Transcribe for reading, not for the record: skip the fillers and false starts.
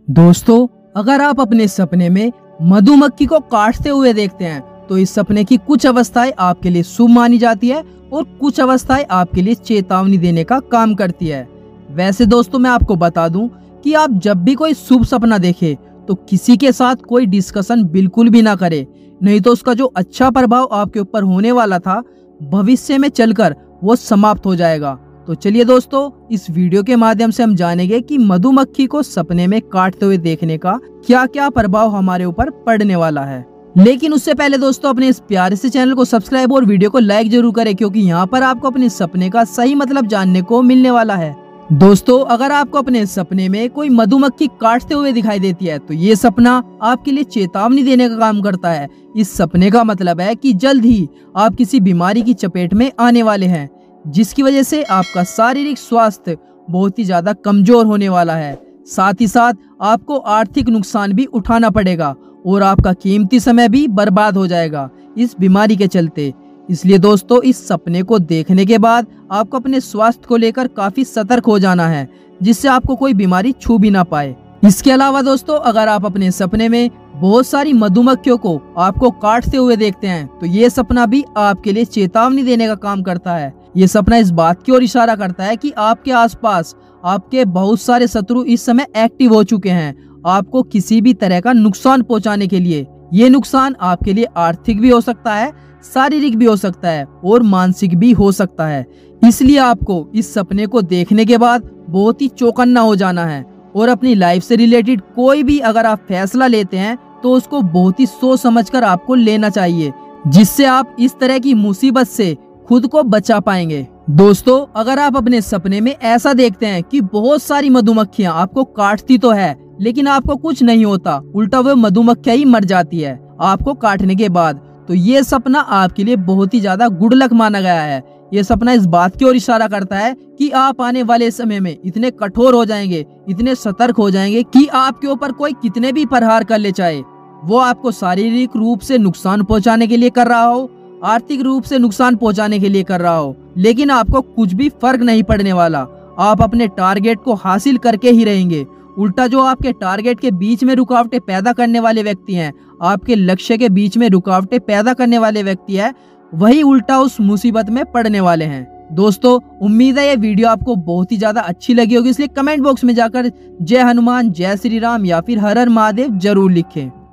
दोस्तों, अगर आप अपने सपने में मधुमक्खी को काटते हुए देखते हैं तो इस सपने की कुछ अवस्थाएं आपके लिए शुभ मानी जाती है और कुछ अवस्थाएं आपके लिए चेतावनी देने का काम करती है। वैसे दोस्तों, मैं आपको बता दूं कि आप जब भी कोई शुभ सपना देखें तो किसी के साथ कोई डिस्कशन बिल्कुल भी ना करें, नहीं तो उसका जो अच्छा प्रभाव आपके ऊपर होने वाला था भविष्य में चलकर वो समाप्त हो जाएगा। तो चलिए दोस्तों, इस वीडियो के माध्यम से हम जानेंगे कि मधुमक्खी को सपने में काटते हुए देखने का क्या क्या प्रभाव हमारे ऊपर पड़ने वाला है। लेकिन उससे पहले दोस्तों, अपने इस प्यारे से चैनल को सब्सक्राइब और वीडियो को लाइक जरूर करें, क्योंकि यहाँ पर आपको अपने सपने का सही मतलब जानने को मिलने वाला है। दोस्तों, अगर आपको अपने सपने में कोई मधुमक्खी काटते हुए दिखाई देती है तो ये सपना आपके लिए चेतावनी देने का काम करता है। इस सपने का मतलब है कि जल्द ही आप किसी बीमारी की चपेट में आने वाले हैं, जिसकी वजह से आपका शारीरिक स्वास्थ्य बहुत ही ज्यादा कमजोर होने वाला है। साथ ही साथ आपको आर्थिक नुकसान भी उठाना पड़ेगा और आपका कीमती समय भी बर्बाद हो जाएगा इस बीमारी के चलते। इसलिए दोस्तों, इस सपने को देखने के बाद आपको अपने स्वास्थ्य को लेकर काफी सतर्क हो जाना है, जिससे आपको कोई बीमारी छू भी ना पाए। इसके अलावा दोस्तों, अगर आप अपने सपने में बहुत सारी मधुमक्खियों को आपको काटते हुए देखते हैं तो ये सपना भी आपके लिए चेतावनी देने का काम करता है। ये सपना इस बात की ओर इशारा करता है कि आपके आसपास आपके बहुत सारे शत्रु इस समय एक्टिव हो चुके हैं, आपको किसी भी तरह का नुकसान पहुंचाने के लिए। ये नुकसान आपके लिए आर्थिक भी हो सकता है, शारीरिक भी हो सकता है और मानसिक भी हो सकता है। इसलिए आपको इस सपने को देखने के बाद बहुत ही चौकन्ना हो जाना है और अपनी लाइफ से रिलेटेड कोई भी अगर आप फैसला लेते हैं तो उसको बहुत ही सोच समझकर आपको लेना चाहिए, जिससे आप इस तरह की मुसीबत से खुद को बचा पाएंगे। दोस्तों, अगर आप अपने सपने में ऐसा देखते हैं कि बहुत सारी मधुमक्खियां आपको काटती तो है लेकिन आपको कुछ नहीं होता, उल्टा वो मधुमक्खियां ही मर जाती है आपको काटने के बाद, तो ये सपना आपके लिए बहुत ही ज्यादा गुड लक माना गया है। ये सपना इस बात की ओर इशारा करता है कि आप आने वाले समय में इतने कठोर हो जाएंगे, इतने सतर्क हो जाएंगे कि आपके ऊपर कोई कितने भी प्रहार कर ले, चाहे वो आपको शारीरिक रूप से नुकसान पहुंचाने के लिए कर रहा हो, आर्थिक रूप से नुकसान पहुंचाने के लिए कर रहा हो, लेकिन आपको कुछ भी फर्क नहीं पड़ने वाला। आप अपने टारगेट को हासिल करके ही रहेंगे। उल्टा जो आपके टारगेट के बीच में रुकावटें पैदा करने वाले व्यक्ति हैं, आपके लक्ष्य के बीच में रुकावटें पैदा करने वाले व्यक्ति है, वही उल्टा उस मुसीबत में पड़ने वाले हैं। दोस्तों, उम्मीद है ये वीडियो आपको बहुत ही ज्यादा अच्छी लगी होगी, इसलिए कमेंट बॉक्स में जाकर जय हनुमान, जय श्री राम या फिर हर हर महादेव जरूर लिखें।